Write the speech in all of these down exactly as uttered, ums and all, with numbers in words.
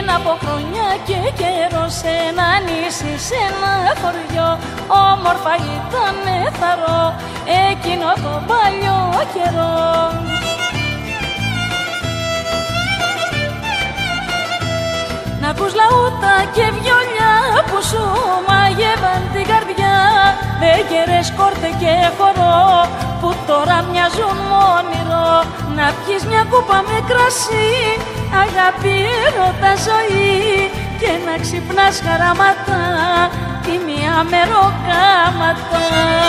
από χρόνια και καιρό σε ένα νησί, σε ένα χωριό, όμορφα ήτανε θαρό εκείνο το παλιό καιρό. Ν' ακούς λαούτα και βιολιά που σου μαγεύαν την καρδιά, βέγγερες, κόρτε και χορό που τώρα μοιάζουν όνειρο. Να πιεις μια κούπα με κρασί, αγάπη, έρωτα, ζωή, και να ξυπνάς χαράματα τη μία μεροκάματα.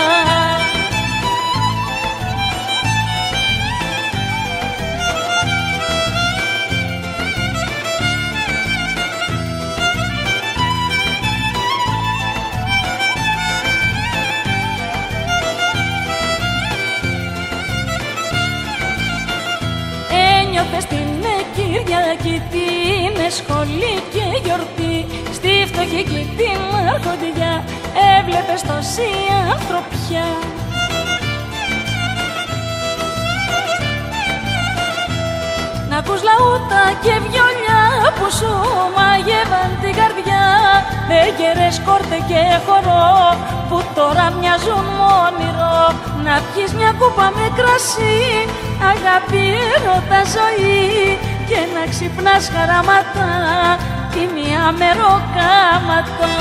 Ένιωθες την Κυριακή, την σχολή και γιορτή, στη φτωχή και την αρχοντιά έβλεπες τόση ανθρωπιά. Ν' ακούς λαούτα και βιολιά που σου μαγεύαν την καρδιά, βέγγερες, κόρτε και χορό που τώρα μοιάζουν όνειρο. Να πιεις μια κούπα με κρασί, αγάπη, έρωτα, ζωή, και να ξυπνάς χαράματα τη μία μεροκάματα.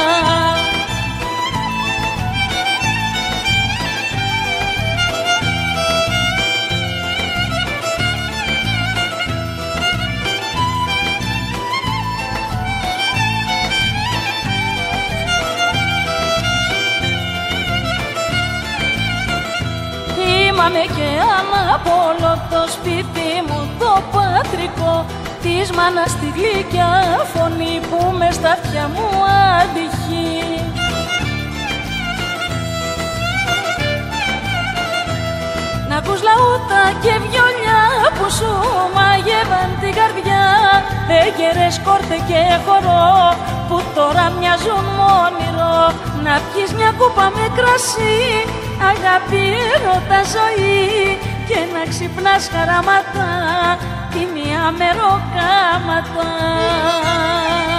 Θυμάμαι και αναπόλω το σπίτι μου το πατρικό, της μάνας τη γλυκιά φωνή που μες στα αυτιά μου αντυχεί. Ν' ακούς λαούτα και βιολιά που σου μαγεύαν την καρδιά, βέγγερες, κόρτε και χορό που τώρα μοιάζουν όνειρο. Να πιεις μια κούπα με κρασί, αγάπη, έρωτα, ζωή, και να ξυπνάς χαράματα τη μία μεροκάματα.